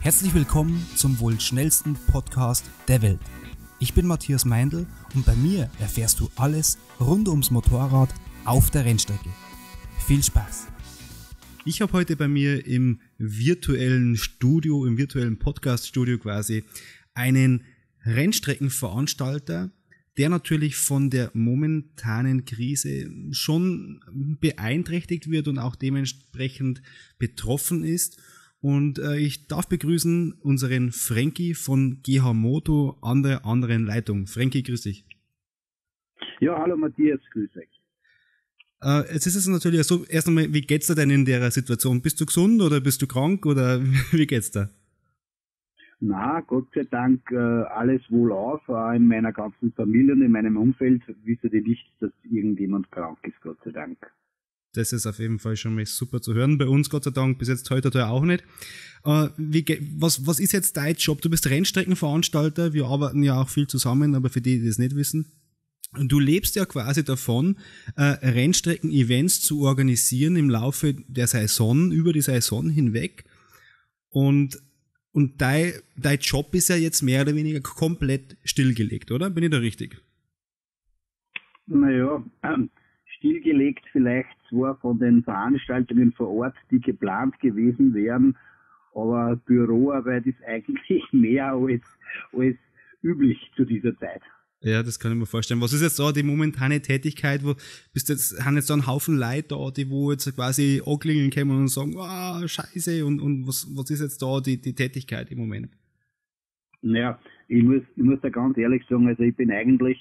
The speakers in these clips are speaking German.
Herzlich willkommen zum wohl schnellsten Podcast der Welt. Ich bin Matthias Meindl und bei mir erfährst du alles rund ums Motorrad auf der Rennstrecke. Viel Spaß! Ich habe heute bei mir im virtuellen Studio, im virtuellen Podcast-Studio quasi, einen Rennstreckenveranstalter, der natürlich von der momentanen Krise schon beeinträchtigt wird und auch dementsprechend betroffen ist. Und ich darf begrüßen unseren Frankie von GH Moto an der anderen Leitung. Frankie, grüß dich. Ja, hallo Matthias, grüß euch. Jetzt ist es natürlich so, erst einmal, wie geht's dir denn in der Situation? Bist du gesund oder bist du krank oder wie geht's dir? Na, Gott sei Dank alles wohlauf, auch in meiner ganzen Familie und in meinem Umfeld wisse ich nicht, dass irgendjemand krank ist, Gott sei Dank. Das ist auf jeden Fall schon mal super zu hören. Bei uns, Gott sei Dank, bis jetzt heute auch nicht. Was ist jetzt dein Job? Du bist Rennstreckenveranstalter. Wir arbeiten ja auch viel zusammen, aber für die das nicht wissen. Du lebst ja quasi davon, Rennstrecken-Events zu organisieren im Laufe der Saison, über die Saison hinweg. Und dein Job ist ja jetzt mehr oder weniger komplett stillgelegt, oder? Bin ich da richtig? Naja, stillgelegt vielleicht zwar von den Veranstaltungen vor Ort, die geplant gewesen wären, aber Büroarbeit ist eigentlich mehr als üblich zu dieser Zeit. Ja, das kann ich mir vorstellen. Was ist jetzt da die momentane Tätigkeit? Haben jetzt da einen Haufen Leute da, die wo jetzt quasi anklingeln können und sagen, scheiße, und was ist jetzt da die Tätigkeit im Moment? Naja, ich muss da ganz ehrlich sagen, also ich bin eigentlich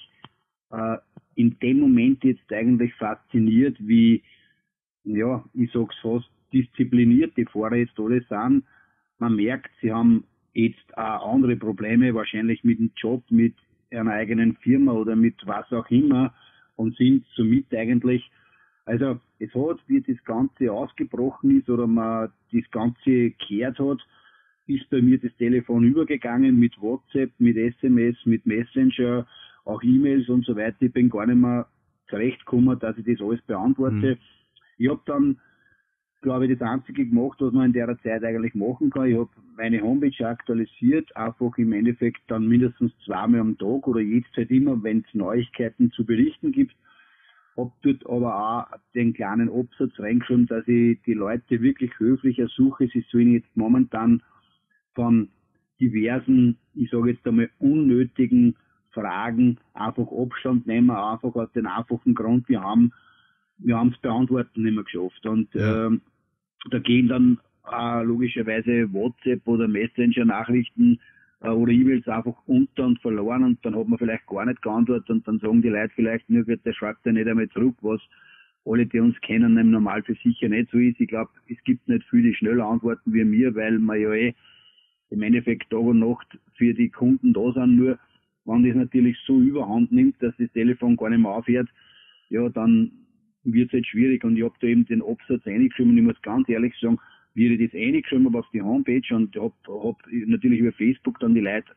in dem Moment jetzt eigentlich fasziniert, wie, ja, ich sag's fast, diszipliniert die Fahrer jetzt alle sind. Man merkt, sie haben jetzt auch andere Probleme, wahrscheinlich mit dem Job, mit einer eigenen Firma oder mit was auch immer, und sind somit eigentlich, also es hat, wie das Ganze ausgebrochen ist oder man das Ganze gehört hat, ist bei mir das Telefon übergegangen mit WhatsApp, mit SMS, mit Messenger, auch E-Mails und so weiter. Ich bin gar nicht mehr zurechtgekommen, dass ich das alles beantworte. Ich habe dann, glaube ich, das Einzige gemacht, was man in der Zeit eigentlich machen kann. Ich habe meine Homepage aktualisiert, einfach im Endeffekt dann mindestens zweimal am Tag oder jetzt halt immer, wenn es Neuigkeiten zu berichten gibt. Habe dort aber auch den kleinen Absatz reingeschrieben, dass ich die Leute wirklich höflich ersuche. Sie sollen jetzt momentan von diversen, ich sage jetzt einmal, unnötigen Fragen einfach Abstand nehmen, einfach aus dem einfachen Grund, wir haben es beantworten nicht mehr geschafft. Und da gehen dann logischerweise WhatsApp oder Messenger-Nachrichten oder E-Mails einfach unter und verloren, und dann hat man vielleicht gar nicht geantwortet und dann sagen die Leute vielleicht, nur der schreibt ja nicht einmal zurück, was alle, die uns kennen, im Normal für sicher nicht so ist. Ich glaube, es gibt nicht viele, die schneller antworten wie mir, weil man ja im Endeffekt Tag und Nacht für die Kunden da sind. Nur wenn das natürlich so überhand nimmt, dass das Telefon gar nicht mehr aufhört, ja, dann wird es halt schwierig. Und ich habe da eben den Absatz reingeschrieben und ich muss ganz ehrlich sagen, wie ich das reingeschrieben habe auf die Homepage und hab natürlich über Facebook dann die Leute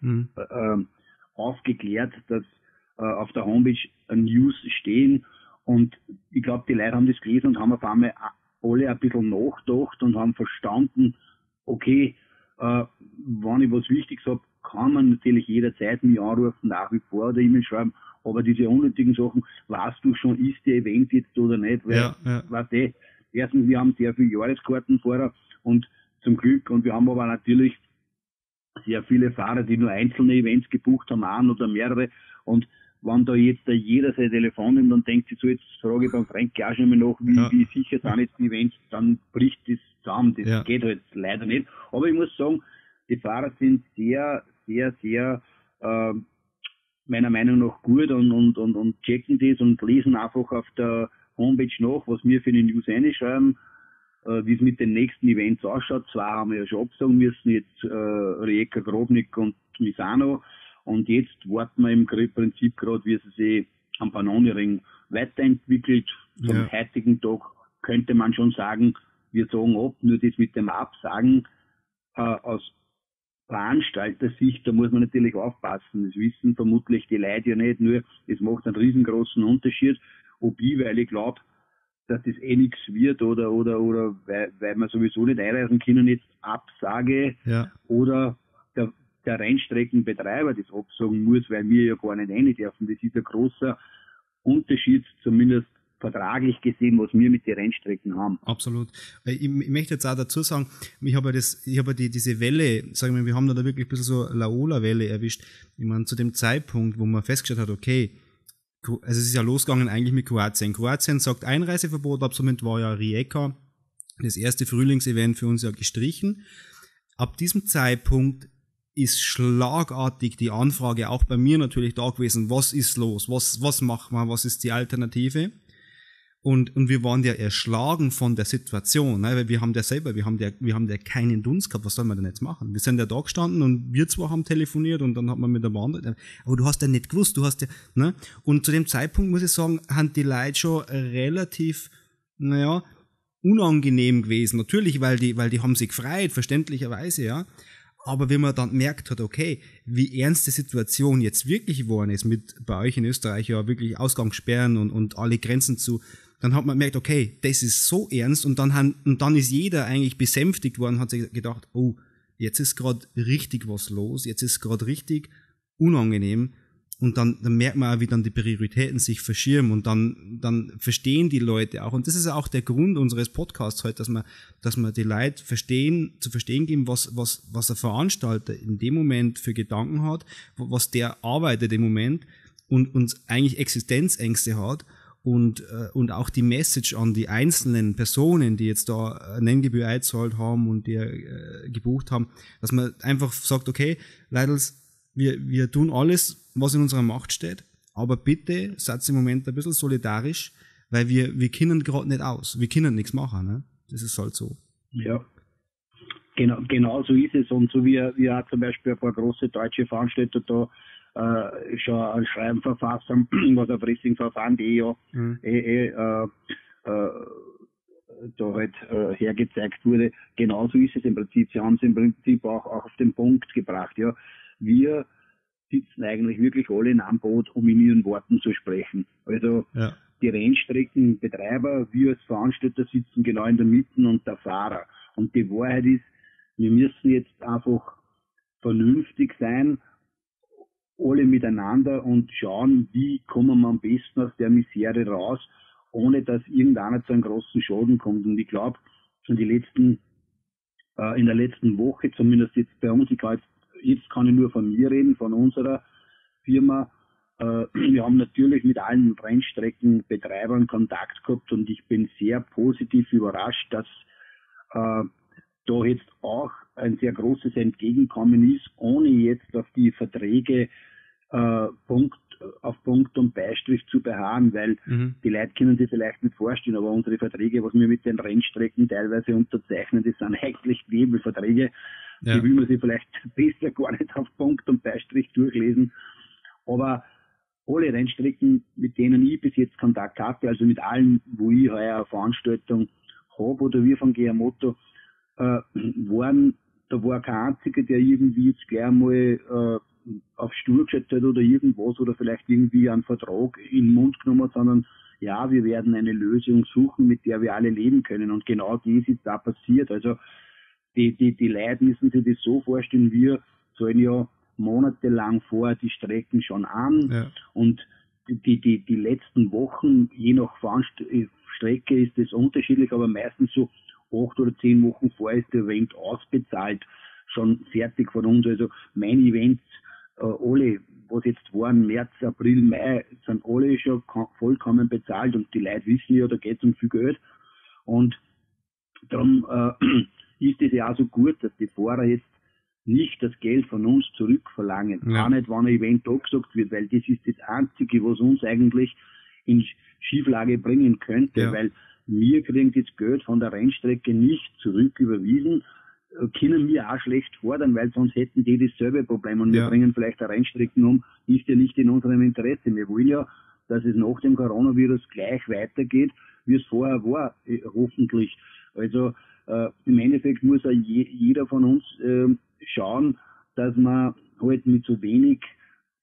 aufgeklärt, dass auf der Homepage News stehen, und ich glaube, die Leute haben das gelesen und haben auf einmal alle ein bisschen nachgedacht und haben verstanden, okay, wenn ich was Wichtiges habe, kann man natürlich jederzeit mich anrufen, nach wie vor, oder E-Mail schreiben, aber diese unnötigen Sachen, weißt du schon, ist der Event jetzt oder nicht, weil, weißt du, erstens, wir haben sehr viele Jahreskartenfahrer und zum Glück, und wir haben aber natürlich sehr viele Fahrer, die nur einzelne Events gebucht haben, ein oder mehrere, und wenn da jetzt jeder sein Telefon nimmt und denkt sich so, jetzt frage ich beim Frank auch schon mal nach, wie sicher sind jetzt die Events, dann bricht das zusammen. Das geht halt leider nicht. Aber ich muss sagen, die Fahrer sind sehr, sehr, sehr meiner Meinung nach gut und checken das und lesen einfach auf der Homepage nach, was wir für die News reinschreiben, wie es mit den nächsten Events ausschaut. Zwei haben wir ja schon absagen müssen, jetzt Rijeka, Grobnik und Misano. Und jetzt warten wir im Prinzip gerade, wie es sich am Pannoniring weiterentwickelt. Zum heutigen Tag könnte man schon sagen, wir sagen ab, nur das mit dem Absagen aus Veranstalter-Sicht, da muss man natürlich aufpassen. Das wissen vermutlich die Leute ja nicht, nur es macht einen riesengroßen Unterschied, ob ich, weil ich glaube, dass das eh nichts wird oder weil wir sowieso nicht einreisen können, jetzt absage oder der Rennstreckenbetreiber das absagen muss, weil wir ja gar nicht rein dürfen. Das ist ein großer Unterschied, zumindest vertraglich gesehen, was wir mit den Rennstrecken haben. Absolut. Ich möchte jetzt auch dazu sagen, ich habe diese Welle, sagen wir, wir haben da wirklich ein bisschen so Laola-Welle erwischt. Ich meine, zu dem Zeitpunkt, wo man festgestellt hat, okay, also es ist ja losgegangen eigentlich mit Kroatien. Kroatien sagt Einreiseverbot, ab somit war ja Rijeka, das erste Frühlingsevent für uns ja gestrichen. Ab diesem Zeitpunkt ist schlagartig die Anfrage auch bei mir natürlich da gewesen, was ist los, was macht man, was ist die Alternative? Und wir waren ja erschlagen von der Situation, ne? Weil wir haben ja keinen Dunst gehabt, was soll man denn jetzt machen? Wir sind ja da gestanden und wir zwar haben telefoniert und dann hat man mit der anderen, aber du hast ja nicht gewusst, ne? Und zu dem Zeitpunkt, muss ich sagen, haben die Leute schon relativ, unangenehm gewesen. Natürlich, weil die haben sich gefreut, verständlicherweise, ja. Aber wenn man dann merkt hat, okay, wie ernst die Situation jetzt wirklich geworden ist, mit bei euch in Österreich ja wirklich Ausgangssperren und alle Grenzen zu, dann hat man gemerkt, okay, das ist so ernst und dann ist jeder eigentlich besänftigt worden, hat sich gedacht, oh, jetzt ist gerade richtig was los, jetzt ist gerade richtig unangenehm und dann merkt man auch, wie dann die Prioritäten sich verschirmen und dann verstehen die Leute auch und das ist auch der Grund unseres Podcasts heute, dass wir die Leute zu verstehen geben, was ein Veranstalter in dem Moment für Gedanken hat, was der arbeitet im Moment und uns eigentlich Existenzängste hat. Und auch die Message an die einzelnen Personen, die jetzt da eine Nenngebühr eingezahlt haben und die gebucht haben, dass man einfach sagt, okay, Leidels, wir tun alles, was in unserer Macht steht, aber bitte seid im Moment ein bisschen solidarisch, weil wir können gerade nicht aus, wir können nichts machen, ne? Das ist halt so. Ja, genau so ist es und so wie auch zum Beispiel ein paar große deutsche Veranstalter da schon ein Schreiben verfasst haben, was auf Wrestling-Verfahren.de da halt hergezeigt wurde. Genauso ist es im Prinzip. Sie haben es im Prinzip auch auf den Punkt gebracht. Ja, wir sitzen eigentlich wirklich alle in einem Boot, um in ihren Worten zu sprechen. Also die Rennstreckenbetreiber, wir als Veranstalter sitzen genau in der Mitte und der Fahrer. Und die Wahrheit ist, wir müssen jetzt einfach vernünftig sein, alle miteinander und schauen, wie kommen wir am besten aus der Misere raus, ohne dass irgendeiner zu einem großen Schaden kommt. Und ich glaube, in der letzten Woche, zumindest jetzt bei uns, jetzt kann ich nur von mir reden, von unserer Firma, wir haben natürlich mit allen Rennstreckenbetreibern Kontakt gehabt und ich bin sehr positiv überrascht, dass da jetzt auch ein sehr großes Entgegenkommen ist, ohne jetzt auf die Verträge auf Punkt und Beistrich zu beharren, weil die Leute können sich vielleicht nicht vorstellen, aber unsere Verträge, was wir mit den Rennstrecken teilweise unterzeichnen, das sind eigentlich Nebelverträge, die will man sich vielleicht besser gar nicht auf Punkt und Beistrich durchlesen, aber alle Rennstrecken, mit denen ich bis jetzt Kontakt hatte, also mit allen, wo ich heuer eine Veranstaltung habe oder wir von GR-Moto, da war kein einziger, der irgendwie jetzt gleich einmal auf Stur gestellt hat oder irgendwas oder vielleicht irgendwie einen Vertrag in den Mund genommen hat, sondern ja, wir werden eine Lösung suchen, mit der wir alle leben können. Und genau das ist da passiert. Also die Leute müssen sich das so vorstellen, wir zahlen ja monatelang vor die Strecken schon an und die letzten Wochen, je nach Strecke ist das unterschiedlich, aber meistens so 8 oder 10 Wochen vor ist der Event ausbezahlt, schon fertig von uns. Also meine Events, alle, was jetzt waren, März, April, Mai, sind alle schon vollkommen bezahlt und die Leute wissen ja, da geht es um viel Geld. Und darum ist es ja auch so gut, dass die Fahrer jetzt nicht das Geld von uns zurückverlangen. Auch nicht, wenn ein Event abgesagt wird, weil das ist das Einzige, was uns eigentlich in Schieflage bringen könnte, weil wir kriegen das Geld von der Rennstrecke nicht zurück überwiesen, können wir auch schlecht fordern, weil sonst hätten die dasselbe Problem und wir bringen vielleicht eine Rennstrecken um, ist ja nicht in unserem Interesse. Wir wollen ja, dass es nach dem Coronavirus gleich weitergeht, wie es vorher war, hoffentlich. Also im Endeffekt muss auch jeder von uns schauen, dass man halt mit so wenig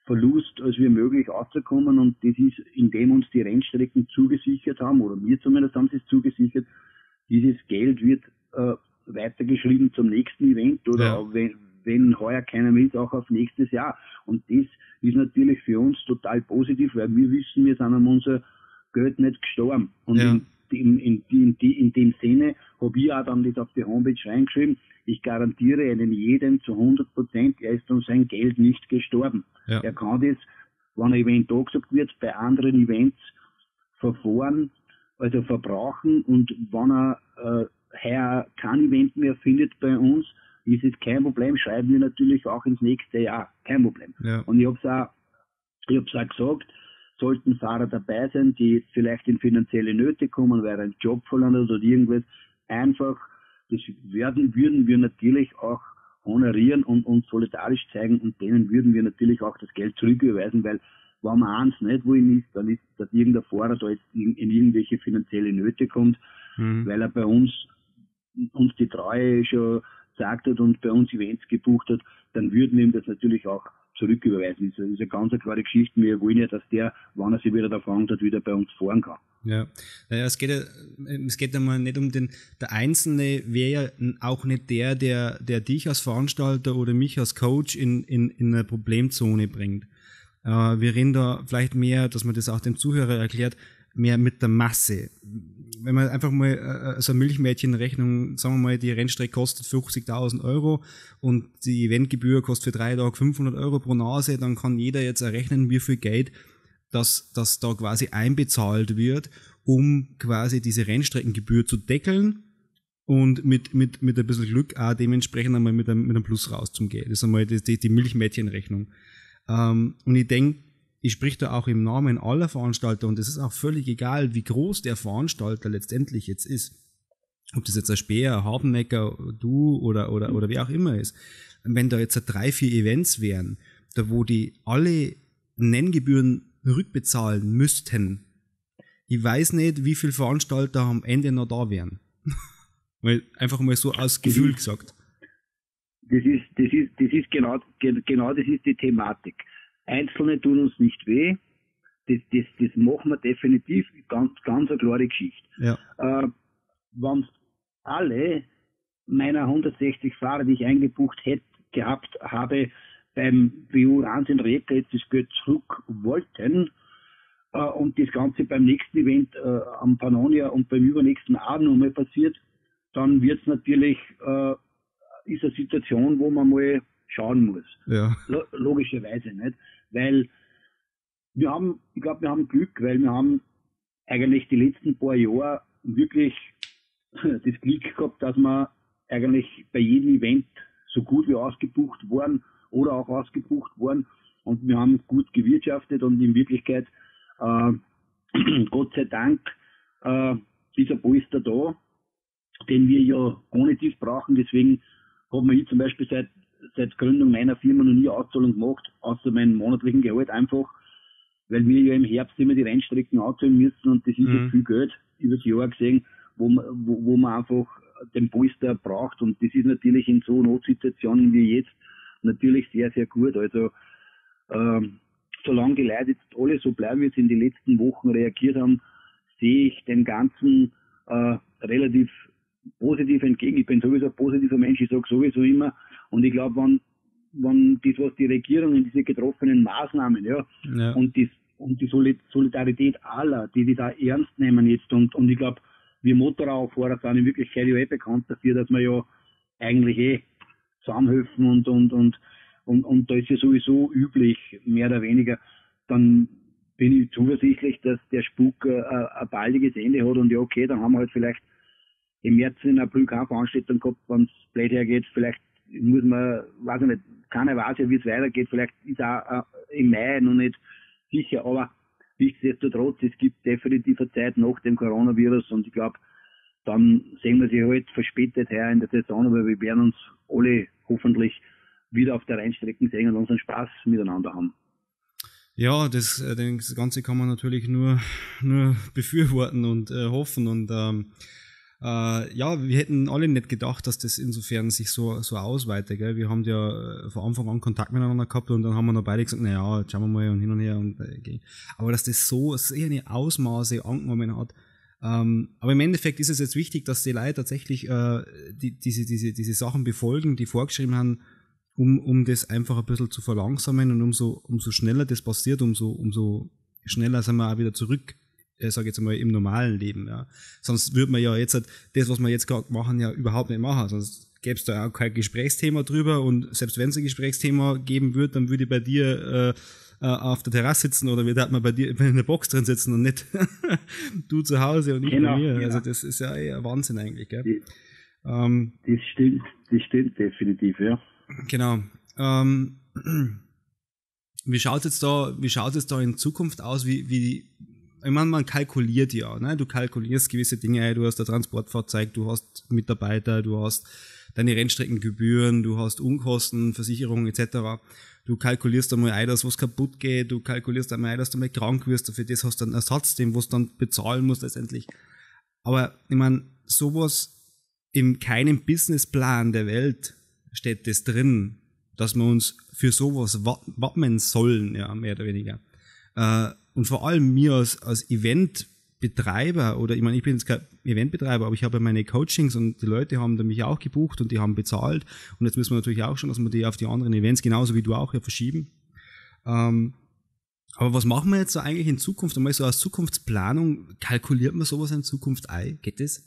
Verlust als wir möglich rauszukommen, und das ist, indem uns die Rennstrecken zugesichert haben, oder mir zumindest haben sie es zugesichert, dieses Geld wird weitergeschrieben zum nächsten Event, oder wenn heuer keiner will, auch auf nächstes Jahr. Und das ist natürlich für uns total positiv, weil wir wissen, wir sind um unser Geld nicht gestorben. Und in dem Sinne habe ich auch dann das auf die Homepage reingeschrieben: Ich garantiere einen jeden zu 100%, er ist um sein Geld nicht gestorben. Ja. Er kann das, wenn ein Event angesagt wird, bei anderen Events verfahren, also verbrauchen, und wenn er heuer kein Event mehr findet bei uns, ist es kein Problem, schreiben wir natürlich auch ins nächste Jahr, kein Problem. Ja. Und ich hab's auch gesagt, sollten Fahrer dabei sein, die jetzt vielleicht in finanzielle Nöte kommen, weil er einen Job verloren hat oder irgendwas, einfach, das würden wir natürlich auch honorieren und solidarisch zeigen, und denen würden wir natürlich auch das Geld zurücküberweisen, weil wenn man eins nicht wollen ist, dann ist, dass irgendein Fahrer da jetzt in irgendwelche finanzielle Nöte kommt, weil er bei uns die Treue schon gesagt hat und bei uns Events gebucht hat, dann würden wir ihm das natürlich auch zurücküberweisen. Das ist eine ganz klare Geschichte. Wir wollen ja, dass der, wenn er sich wieder da fangt hat, wieder bei uns fahren kann. Ja, naja, es geht einmal nicht um der Einzelne wäre ja auch nicht der dich als Veranstalter oder mich als Coach in eine Problemzone bringt. Wir reden da vielleicht mehr, dass man das auch dem Zuhörer erklärt, mehr mit der Masse. Wenn man einfach mal so eine Milchmädchenrechnung, sagen wir mal, die Rennstrecke kostet 50.000 Euro und die Eventgebühr kostet für 3 Tage 500 Euro pro Nase, dann kann jeder jetzt errechnen, wie viel Geld das da quasi einbezahlt wird, um quasi diese Rennstreckengebühr zu deckeln und mit ein bisschen Glück auch dementsprechend einmal mit einem Plus rauszugehen. Das ist einmal die Milchmädchenrechnung. Und ich denke, ich spreche da auch im Namen aller Veranstalter, und es ist auch völlig egal, wie groß der Veranstalter letztendlich jetzt ist. Ob das jetzt ein Speer, ein Hafennecker, du oder wer auch immer ist. Wenn da jetzt 3, 4 Events wären, da wo die alle Nenngebühren rückbezahlen müssten, ich weiß nicht, wie viele Veranstalter am Ende noch da wären. Weil einfach mal so aus Gefühl gesagt. Das ist genau das ist die Thematik. Einzelne tun uns nicht weh. Das machen wir definitiv, ganz eine klare Geschichte. Ja. Wenn alle meiner 160 Fahrer, die ich eingebucht gehabt habe, beim WU Rans in Rijeka jetzt das Geld zurück wollten, und das Ganze beim nächsten Event am Pannonia und beim übernächsten auch nochmal passiert, dann wird es natürlich, ist eine Situation, wo man mal schauen muss. Ja. Logischerweise nicht. Weil ich glaube, wir haben Glück, weil wir haben eigentlich die letzten paar Jahre wirklich das Glück gehabt, dass wir eigentlich bei jedem Event so gut wie ausgebucht waren oder auch ausgebucht waren, und wir haben gut gewirtschaftet, und in Wirklichkeit, Gott sei Dank, ist ein Polster da, den wir ja ohne dies brauchen. Deswegen habe ich zum Beispiel seit Gründung meiner Firma noch nie Auszahlung gemacht, außer meinem monatlichen Gehalt, einfach, weil wir ja im Herbst immer die Rennstrecken anzahlen müssen, und das ist ja viel Geld über das Jahr gesehen, wo man einfach den Polster braucht, und das ist natürlich in so Notsituationen wie jetzt natürlich sehr, sehr gut. Also solange die Leute jetzt alle so bleiben, wie sie in den letzten Wochen reagiert haben, sehe ich dem Ganzen relativ positiv entgegen. Ich bin sowieso ein positiver Mensch, ich sage sowieso immer, und ich glaube, wenn das, was die Regierung in diese getroffenen Maßnahmen, und die Solidarität aller, die das auch ernst nehmen jetzt, und ich glaube, wir Motorradfahrer sind in Wirklichkeit ja bekannt dafür, dass wir ja eigentlich zusammenhelfen, und da ist ja sowieso üblich, mehr oder weniger, dann bin ich zuversichtlich, dass der Spuk ein baldiges Ende hat, und ja, okay, dann haben wir halt vielleicht im März, in April keine Veranstaltung gehabt, wenn es blöd hergeht, vielleicht muss man, weiß ich nicht, keiner weiß ja, wie es weitergeht, vielleicht ist auch im Mai noch nicht sicher, aber nichtsdestotrotz, es gibt definitiv eine Zeit nach dem Coronavirus, und ich glaube, dann sehen wir sie halt verspätet her in der Saison, aber wir werden uns alle hoffentlich wieder auf der Rennstrecken sehen und unseren Spaß miteinander haben. Ja, das Ganze kann man natürlich nur befürworten und hoffen, und Ja, wir hätten alle nicht gedacht, dass das insofern sich so ausweitet, gell? Wir haben ja von Anfang an Kontakt miteinander gehabt und dann haben wir noch beide gesagt, naja, jetzt schauen wir mal und hin und her und aber dass das so sehr eine Ausmaße angenommen hat. Aber im Endeffekt ist es jetzt wichtig, dass die Leute tatsächlich diese Sachen befolgen, die vorgeschrieben haben, um das einfach ein bisschen zu verlangsamen und umso schneller das passiert, umso schneller sind wir auch wieder zurück, sage ich jetzt mal, im normalen Leben. Ja. Sonst würde man ja jetzt das, was wir jetzt gerade machen, ja überhaupt nicht machen. Sonst gäbe es da auch kein Gesprächsthema drüber und selbst wenn es ein Gesprächsthema geben würde, dann würde ich bei dir auf der Terrasse sitzen oder würde man bei dir in der Box drin sitzen und nicht du zu Hause und ich bei mir. Genau. Also das ist ja eher Wahnsinn eigentlich. Gell? Das stimmt definitiv, ja. Genau. Wie schaut es jetzt da in Zukunft aus? Ich meine, man kalkuliert ja, ne? Du kalkulierst gewisse Dinge ein, du hast ein Transportfahrzeug, du hast Mitarbeiter, du hast deine Rennstreckengebühren, du hast Unkosten, Versicherungen etc. Du kalkulierst einmal ein, dass was kaputt geht, du kalkulierst einmal ein, dass du mal krank wirst, für das hast du einen Ersatz, den was dann bezahlen musst letztendlich. Aber ich meine, sowas in keinem Businessplan der Welt steht das drin, dass wir uns für sowas wappnen sollen, ja, mehr oder weniger. Und vor allem mir als Eventbetreiber, oder ich meine, ich bin jetzt kein Eventbetreiber, aber ich habe meine Coachings und die Leute haben mich auch gebucht und die haben bezahlt. Und jetzt müssen wir natürlich auch schon, dass wir die auf die anderen Events, genauso wie du auch, ja, verschieben. Aber was machen wir jetzt so eigentlich in Zukunft? Einmal so als Zukunftsplanung, kalkuliert man sowas in Zukunft ein? Geht das?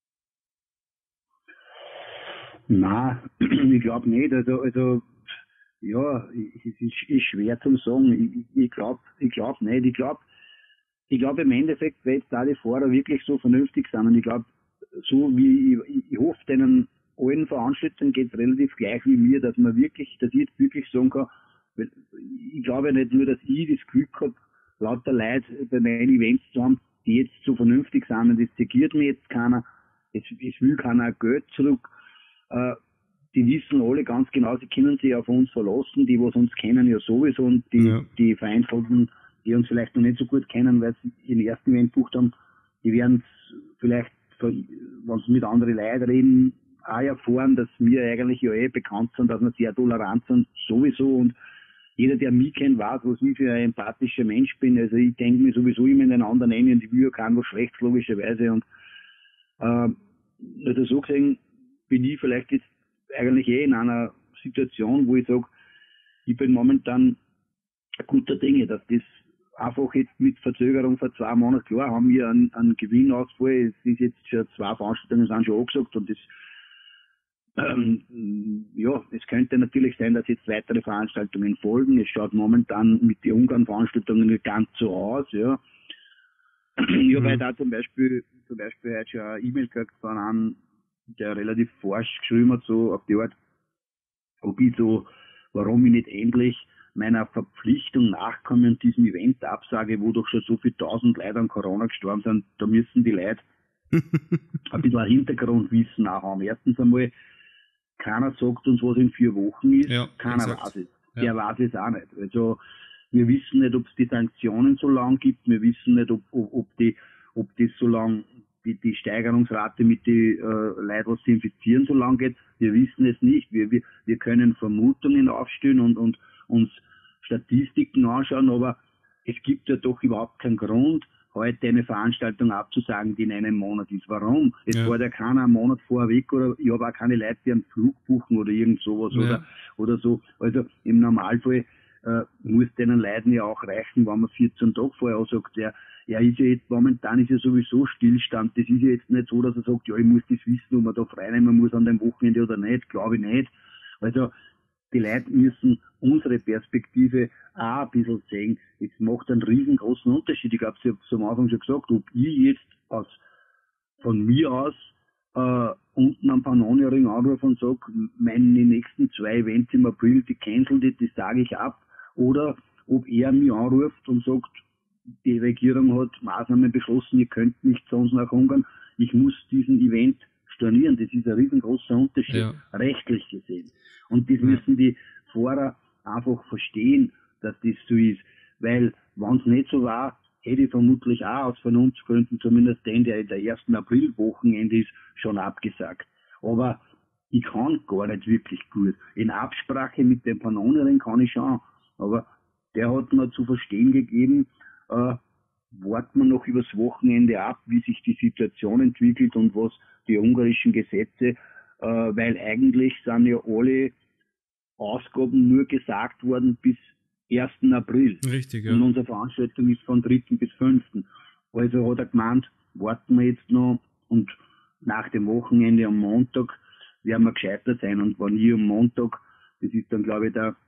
Nein, ich glaube nicht. Also ja, es ist schwer zu sagen. Ich glaube nicht. Ich glaube im Endeffekt, weil jetzt da die Fahrer wirklich so vernünftig sind. Und ich glaube, so wie ich hoffe, denen allen Veranstaltungen geht es relativ gleich wie mir, dass ich jetzt wirklich sagen kann, weil ich glaube ja nicht nur, dass ich das Glück habe, lauter Leute bei meinen Events zu haben, die jetzt so vernünftig sind und das zegiert mir jetzt keiner, es will keiner Geld zurück. Die wissen alle ganz genau, sie können sich auf uns verlassen, die was uns kennen ja sowieso und die Vereinzelten, die uns vielleicht noch nicht so gut kennen, weil sie ihren ersten Event gebucht haben, die werden es vielleicht, wenn sie mit anderen Leuten reden, auch erfahren, dass wir eigentlich ja bekannt sind, dass wir sehr tolerant sind, sowieso, und jeder, der mich kennt, weiß, was ich für ein empathischer Mensch bin. Also ich denke mir sowieso immer in den anderen ein und ich will ja keinem was Schlechtes, logischerweise, und also so gesehen bin ich vielleicht jetzt eigentlich in einer Situation, wo ich sage, ich bin momentan guter Dinge, dass das einfach jetzt mit Verzögerung vor 2 Monaten, klar haben wir einen Gewinnausfall, es ist jetzt schon 2 Veranstaltungen sind schon angesagt und das ja, es könnte natürlich sein, dass jetzt weitere Veranstaltungen folgen. Es schaut momentan mit den Ungarn-Veranstaltungen nicht ganz so aus, ja. Ich habe da zum Beispiel heute schon eine E-Mail gekriegt von einem, der relativ forsch geschrieben hat, so auf die Art, warum ich nicht endlich meiner Verpflichtung nachkomme und diesem Event absage, wo doch schon so viele 1000 Leute an Corona gestorben sind. Da müssen die Leute ein bisschen ein Hintergrundwissen auch haben. Erstens einmal, keiner sagt uns, was in 4 Wochen ist, ja, keiner weiß es. Ja. Der weiß es auch nicht. Also wir wissen nicht, ob es die Sanktionen so lang gibt, wir wissen nicht, ob das so lang die Steigerungsrate mit den Leuten, was sie infizieren, so lang geht. Wir wissen es nicht. Wir können Vermutungen aufstellen und uns Statistiken anschauen, aber es gibt ja doch überhaupt keinen Grund, heute eine Veranstaltung abzusagen, die in einem Monat ist. Warum? Es war ja keiner einen Monat vorweg, oder ich habe auch keine Leute, die einen Flug buchen oder irgend sowas oder so. Also im Normalfall muss denen Leuten ja auch reichen, wenn man 14 Tage vorher auch sagt, er ist ja jetzt, momentan ist ja sowieso Stillstand. Das ist ja jetzt nicht so, dass er sagt, ja, ich muss das wissen, ob man da freinehmen muss an dem Wochenende oder nicht. Glaube ich nicht. Also die Leute müssen unsere Perspektive auch ein bisschen sehen. Es macht einen riesengroßen Unterschied. Ich habe es ja am Anfang schon gesagt, ob ich jetzt von mir aus unten am Pannonierring anrufe und sage, meine nächsten 2 Events im April, die cancelt, das sage ich ab. Oder ob er mich anruft und sagt, die Regierung hat Maßnahmen beschlossen, ihr könnt nicht zu uns nach Ungarn, ich muss diesen Event stornieren. Das ist ein riesengroßer Unterschied, rechtlich gesehen. Und das müssen die Fahrer einfach verstehen, dass das so ist. Weil, wenn es nicht so war, hätte ich vermutlich auch aus Vernunftsgründen, zumindest den, der in der ersten Aprilwochenende ist, schon abgesagt. Aber ich kann gar nicht wirklich gut. In Absprache mit dem Pannonering kann ich schon, aber der hat mir zu verstehen gegeben, warten wir noch übers Wochenende ab, wie sich die Situation entwickelt und was die ungarischen Gesetze, weil eigentlich sind ja alle Ausgaben nur gesagt worden bis 1. April. Richtig, ja. Und unsere Veranstaltung ist von 3. bis 5. Also hat er gemeint, warten wir jetzt noch und nach dem Wochenende am Montag werden wir gescheiter sein. Und wenn ich am Montag, das ist dann glaube ich der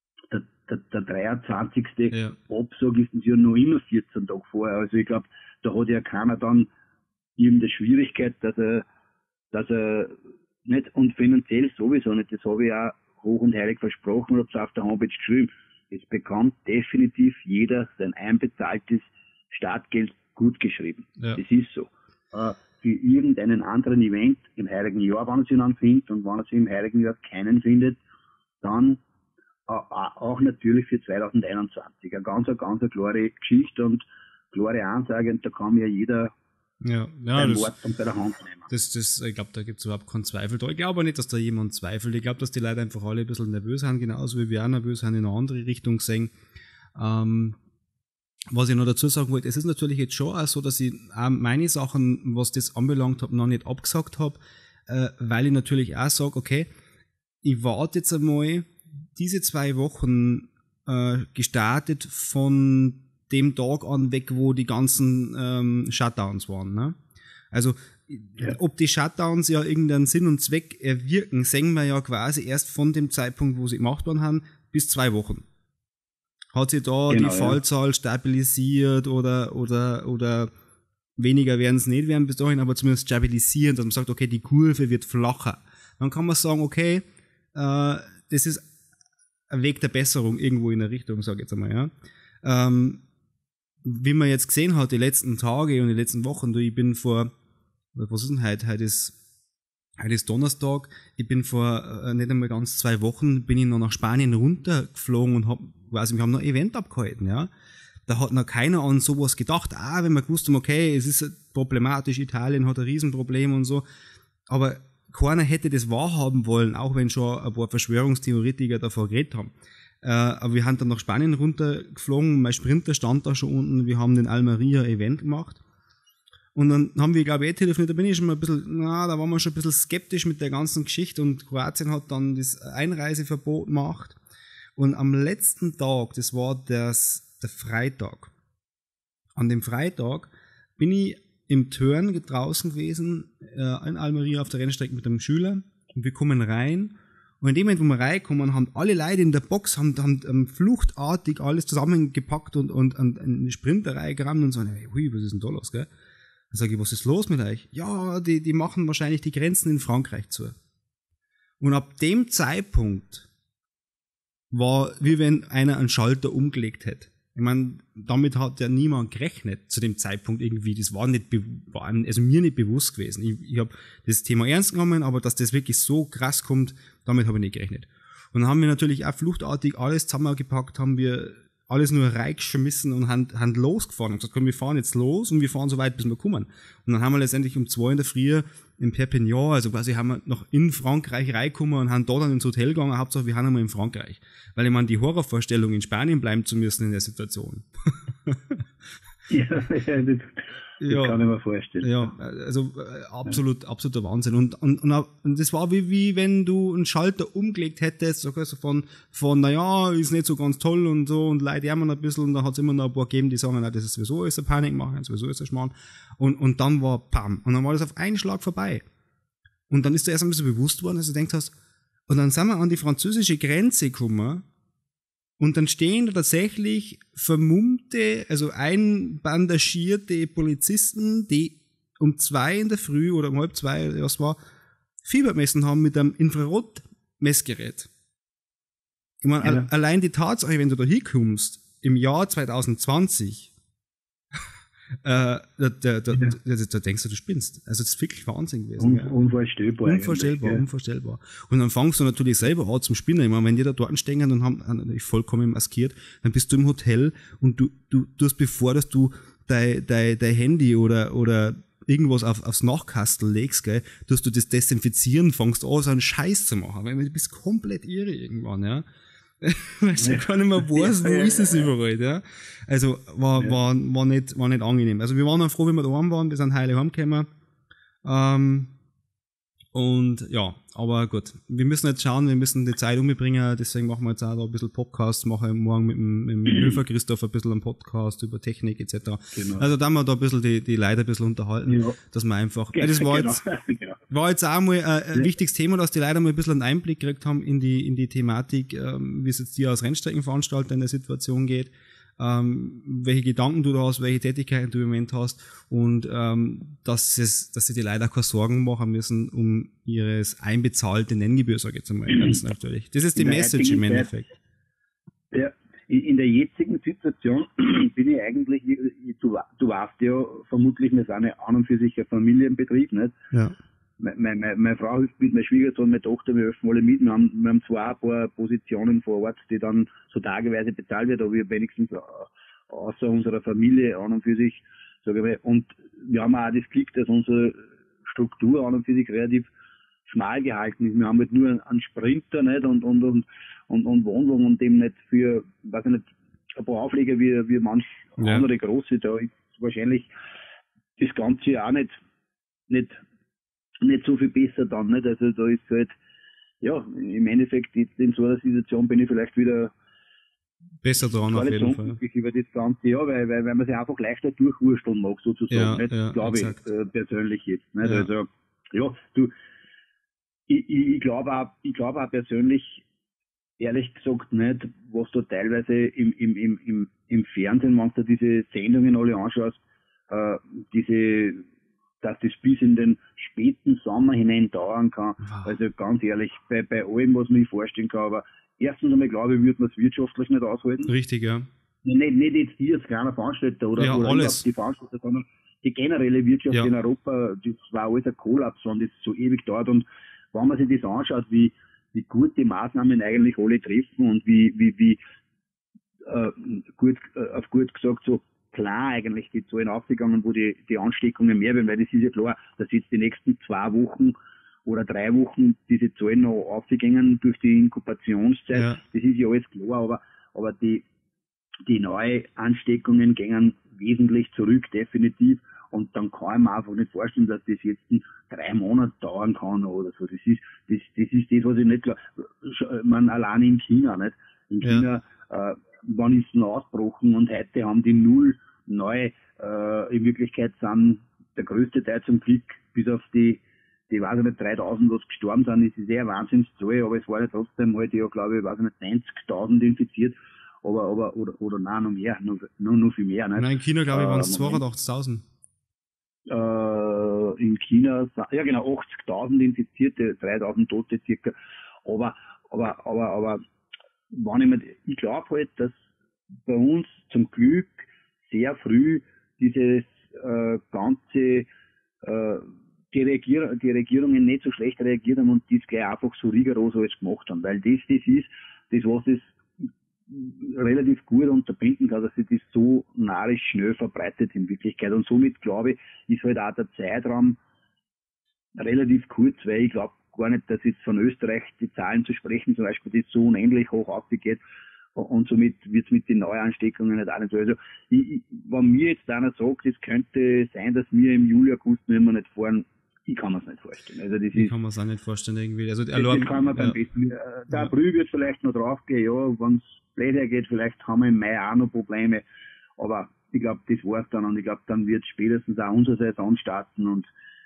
23. Ja. Absage, ist das ja noch immer 14 Tage vorher. Also ich glaube, da hat ja keiner dann irgendeine Schwierigkeit, dass er nicht, und finanziell sowieso nicht, das habe ich auch hoch und heilig versprochen und habe es auf der Homepage geschrieben. Es bekommt definitiv jeder sein einbezahltes Startgeld gut geschrieben. Ja. Das ist so. Für irgendeinen anderen Event im Heiligen Jahr, wenn er sich dann findet, und wenn er sich im Heiligen Jahr keinen findet, dann auch natürlich für 2021. Eine ganz klare Geschichte und klare Ansage, und da kann mir jeder ein Wort bei der Hand nehmen. Ich glaube, da gibt es überhaupt keinen Zweifel da. Ich glaube nicht, dass da jemand zweifelt. Ich glaube, dass die Leute einfach alle ein bisschen nervös sind, genauso wie wir auch nervös sind, in eine andere Richtung sehen. Was ich noch dazu sagen wollte, es ist natürlich jetzt schon auch so, dass ich auch meine Sachen, was das anbelangt habe, noch nicht abgesagt habe, weil ich natürlich auch sage, okay, ich warte jetzt einmal diese 2 Wochen gestartet von dem Tag an weg, wo die ganzen Shutdowns waren. Ne? Also, ob die Shutdowns ja irgendeinen Sinn und Zweck erwirken, sehen wir ja quasi erst von dem Zeitpunkt, wo sie gemacht worden haben, bis 2 Wochen. Hat sich da die Fallzahl stabilisiert oder weniger werden es nicht werden bis dahin, aber zumindest stabilisieren, dass man sagt, okay, die Kurve wird flacher. Dann kann man sagen, okay, das ist ein Weg der Besserung irgendwo in der Richtung, sage ich jetzt einmal, ja. Wie man jetzt gesehen hat, die letzten Tage und die letzten Wochen, ich bin vor, was ist denn heute? Heute ist Donnerstag, ich bin vor nicht einmal ganz 2 Wochen, bin ich noch nach Spanien runtergeflogen und wir haben noch ein Event abgehalten, ja. Da hat noch keiner an sowas gedacht, wenn wir gewusst haben, okay, es ist problematisch, Italien hat ein Riesenproblem und so, aber keiner hätte das wahrhaben wollen, auch wenn schon ein paar Verschwörungstheoretiker davor geredet haben. Aber wir haben dann nach Spanien runtergeflogen, mein Sprinter stand da schon unten, wir haben den Almeria-Event gemacht. Und dann haben wir, glaube ich, telefoniert, da bin ich schon mal ein bisschen, da waren wir schon ein bisschen skeptisch mit der ganzen Geschichte und Kroatien hat dann das Einreiseverbot gemacht. Und am letzten Tag, das war der Freitag, an dem Freitag bin ich im Turn draußen gewesen, in Almeria auf der Rennstrecke mit einem Schüler, und wir kommen rein. Und in dem Moment, wo wir reinkommen, haben alle Leute in der Box haben fluchtartig alles zusammengepackt und in eine Sprinterei gerannt und so, hey, was ist denn da los, gell? Dann sage ich, was ist los mit euch? Ja, die machen wahrscheinlich die Grenzen in Frankreich zu. Und ab dem Zeitpunkt war, wie wenn einer einen Schalter umgelegt hätte. Ich meine, damit hat ja niemand gerechnet zu dem Zeitpunkt irgendwie. Das war mir nicht bewusst gewesen. Ich habe das Thema ernst genommen, aber dass das wirklich so krass kommt, damit habe ich nicht gerechnet. Und dann haben wir natürlich auch fluchtartig alles zusammengepackt, haben wir alles nur reingeschmissen und haben losgefahren und gesagt, komm, wir fahren jetzt los und wir fahren so weit, bis wir kommen. Und dann haben wir letztendlich um 2 in der Früh in Perpignan, also quasi haben wir noch in Frankreich reingekommen und haben da dann ins Hotel gegangen, Hauptsache wir haben einmal in Frankreich. Weil ich meine, die Horrorvorstellung, in Spanien bleiben zu müssen in der Situation. Das kann ich mir vorstellen. Ja, also absoluter Wahnsinn. Und das war wie wenn du einen Schalter umgelegt hättest, so von naja, ist nicht so ganz toll und so, und Leute jammern ein bisschen, und da hat es immer noch ein paar gegeben, die sagen, das ist sowieso eine Panikmache, sowieso ist ein Schmarrn. Und dann war Pam. Und dann war das auf einen Schlag vorbei. Und dann ist dir erst ein bisschen bewusst worden, dass du denkst hast, und dann sind wir an die französische Grenze gekommen, und dann stehen da tatsächlich vermummte, also einbandagierte Polizisten, die um 2 in der Früh oder um 1:30, was war, Fieber gemessen haben mit einem Infrarot-Messgerät. Ich meine, allein die Tatsache, wenn du da hinkommst, im Jahr 2020, Da denkst du spinnst. Also das ist wirklich Wahnsinn gewesen. Unvorstellbar. Und dann fangst du natürlich selber an zum Spinnen. Ich meine, wenn die da dort stehen und haben natürlich vollkommen maskiert, dann bist du im Hotel und du hast, bevor dass du dein Handy oder irgendwas aufs Nachkastel legst, gell, dass du das desinfizieren fängst an, so einen Scheiß zu machen. Weil du bist komplett irre irgendwann, ja. Weil du gar nicht mehr weißt, wo ist es überall, ja. Also, war nicht angenehm. Also, wir waren dann froh, wenn wir daheim waren, wir sind heile heimgekommen. Und ja, aber gut. Wir müssen jetzt schauen, wir müssen die Zeit umbringen, deswegen machen wir jetzt auch da ein bisschen Podcast, mache morgen mit dem Höfer Christoph ein bisschen einen Podcast über Technik etc. Genau. Also da haben wir da ein bisschen die Leute ein bisschen unterhalten, dass wir einfach, das war jetzt auch mal ein wichtiges Thema, dass die Leute mal ein bisschen einen Einblick gekriegt haben in die Thematik, wie es jetzt dir als Rennstreckenveranstalter in der Situation geht, welche Gedanken du da hast, welche Tätigkeiten du im Moment hast und dass sie die leider keine Sorgen machen müssen um ihres einbezahlte Nenngebühr, sage ich jetzt einmal ganz natürlich. Das ist die Message im Endeffekt. Ja, in der jetzigen Situation bin ich eigentlich, du weißt ja vermutlich, wir sind ja an und für sich ein Familienbetrieb, nicht? Ja. Meine Frau hilft mit, mein Schwiegersohn, meine Tochter, wir helfen alle mit. Wir haben zwar ein paar Positionen vor Ort, die dann so tageweise bezahlt wird, aber wir wenigstens außer unserer Familie an und für sich, sage ich mal. Und wir haben auch das Glück, dass unsere Struktur an und für sich relativ schmal gehalten ist. Wir haben halt nur einen Sprinter, nicht? Und Wohnwagen und dem nicht für, weiß ich nicht, ein paar Aufleger wie manch andere große. Da ist wahrscheinlich das Ganze auch nicht so viel besser dann, nicht? Also da ist halt, ja, im Endeffekt jetzt in so einer Situation bin ich vielleicht wieder besser dran auf jeden Fall. Über das ganze Jahr, weil man sich einfach leichter durchwursteln mag, sozusagen, nicht? Glaube ich, persönlich jetzt, nicht? Ja. Also, ja, ich glaube auch persönlich, ehrlich gesagt nicht, was du teilweise im Fernsehen, wenn du diese Sendungen alle anschaust, dass das bis in den späten Sommer hinein dauern kann. Wow. Also ganz ehrlich, bei allem, was man sich vorstellen kann, aber erstens einmal glaube ich, würde man es wirtschaftlich nicht aushalten. Richtig, ja. Nicht jetzt hier als kleiner Veranstalter oder alles. Die Veranstalter, sondern die generelle Wirtschaft in Europa, das war alles ein Kollaps, wenn das so ewig dauert. Und wenn man sich das anschaut, wie gut die Maßnahmen eigentlich alle treffen und wie auf gut gesagt so klar eigentlich die Zahlen aufgegangen, wo die Ansteckungen mehr werden, weil das ist ja klar, dass jetzt die nächsten 2 Wochen oder 3 Wochen diese Zahlen noch aufgegangen durch die Inkubationszeit. Ja. Das ist ja alles klar, aber die neuen Ansteckungen gehen wesentlich zurück, definitiv. Und dann kann ich mir einfach nicht vorstellen, dass das jetzt 3 Monate dauern kann oder so. Das ist das, was ich nicht glaube. Man allein in China, nicht? In China, wann ist es noch ausgebrochen und heute haben die 0 neu, in Wirklichkeit sind der größte Teil zum Glück, bis auf die weiß ich nicht, 3000, was gestorben sind, das ist sehr Wahnsinnszahl, aber es war ja trotzdem halt, ja, glaube ich, weiß ich nicht, 90.000 infiziert, oder nein, noch mehr, noch viel mehr, nicht? Nein, in China, glaube ich, waren es 82.000. In China, ja genau, 80.000 Infizierte, 3.000 Tote circa, aber, ich glaube halt, dass bei uns zum Glück sehr früh dieses ganze die Regierungen nicht so schlecht reagiert haben und das gleich einfach so rigoros alles gemacht haben, weil das ist das, was es relativ gut unterbinden kann, dass sich das so narrisch schnell verbreitet in Wirklichkeit. Und somit, glaube ich, ist halt auch der Zeitraum relativ kurz, weil ich glaube gar nicht, dass jetzt von Österreich die Zahlen zu sprechen, zum Beispiel, das so unendlich hoch aufgeht. Und somit wird es mit den Neuansteckungen nicht auch nicht so. Also, wenn mir jetzt einer sagt, es könnte sein, dass wir im Juli, August nicht mehr nicht fahren, ich kann mir es nicht vorstellen. Also ich kann mir es auch nicht vorstellen irgendwie. Also, das kann man beim besten. Der April wird vielleicht noch draufgehen, ja, wenn es blöd hergeht, vielleicht haben wir im Mai auch noch Probleme. Aber ich glaube, das war's dann. Und ich glaube, dann wird spätestens auch unsererseits anstarten und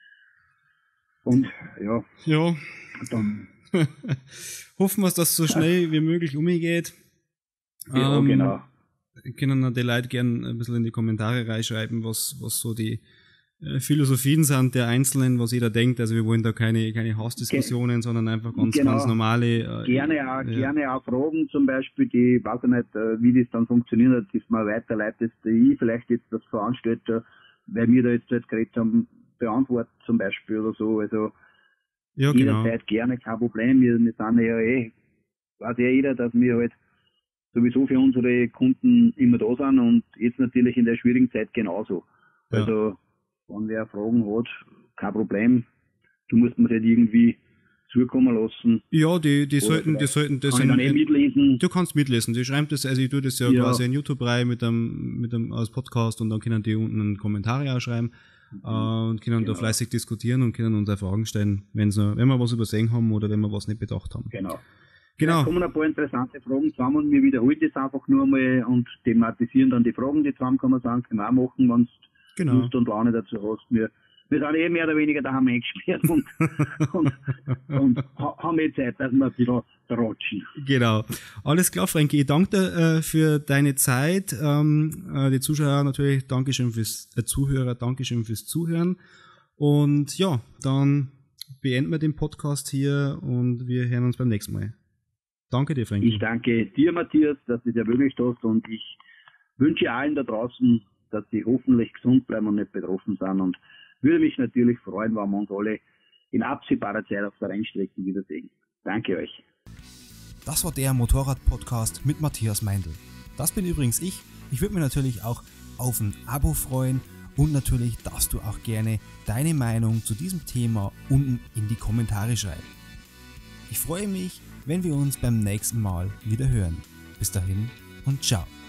ja. Ja. Dann hoffen wir, dass es so schnell wie möglich umgeht. Ja, genau. Können die Leute gerne ein bisschen in die Kommentare reinschreiben, was so die Philosophien sind der Einzelnen, was jeder denkt. Also wir wollen da keine Hassdiskussionen, sondern einfach ganz normale. Gerne auch Fragen zum Beispiel, die, weiß ich nicht, wie das dann funktioniert hat, dass man weiterleitet, ich vielleicht jetzt das Veranstalter, weil wir da jetzt geredet haben, beantwortet zum Beispiel oder so. Also jederzeit gerne, kein Problem. Wir sind ja weiß ja jeder, dass wir halt sowieso für unsere Kunden immer da sind und jetzt natürlich in der schwierigen Zeit genauso. Ja. Also wenn wer Fragen hat, kein Problem. Du musst mir halt irgendwie zukommen lassen. Ja, die sollten das kann ich mitlesen. Du kannst mitlesen. Die schreiben das, also ich tue das ja quasi in YouTube rein mit dem als Podcast und dann können die unten Kommentare auch schreiben und können da fleißig diskutieren und können uns auch Fragen stellen, wenn wir was übersehen haben oder wenn wir was nicht bedacht haben. Genau. Da kommen ein paar interessante Fragen zusammen. Wir wiederholen das einfach nur mal und thematisieren dann die Fragen, die zusammenkommen sind. Können wir auch machen, wenn du Lust und Laune dazu hast. Wir sind mehr oder weniger daheim eingesperrt und haben Zeit, dass wir ein bisschen ratschen. Genau. Alles klar, Frankie. Ich danke dir für deine Zeit. Die Zuschauer natürlich, Dankeschön fürs Zuhörer, Dankeschön fürs Zuhören. Und ja, dann beenden wir den Podcast hier und wir hören uns beim nächsten Mal. Danke dir, Frankie. Ich danke dir, Matthias, dass du das ermöglicht hast und ich wünsche allen da draußen, dass sie hoffentlich gesund bleiben und nicht betroffen sind und würde mich natürlich freuen, wenn wir uns alle in absehbarer Zeit auf der Rennstrecke wiedersehen. Danke euch. Das war der Motorrad-Podcast mit Matthias Meindl. Das bin übrigens ich. Ich würde mich natürlich auch auf ein Abo freuen und natürlich darfst du auch gerne deine Meinung zu diesem Thema unten in die Kommentare schreiben. Ich freue mich, wenn wir uns beim nächsten Mal wieder hören. Bis dahin und ciao.